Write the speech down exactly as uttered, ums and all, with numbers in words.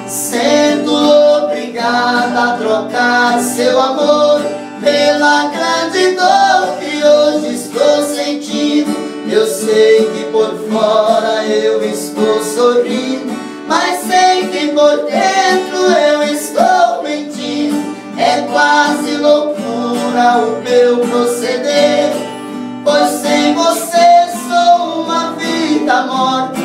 sendo obrigada a trocar seu amor pela grande dor que hoje estou sentindo. Eu sei que por fora eu estou sorrindo, mas sei que por dentro eu estou mentindo. É quase loucura o meu proceder, pois sem você sou uma vida morta.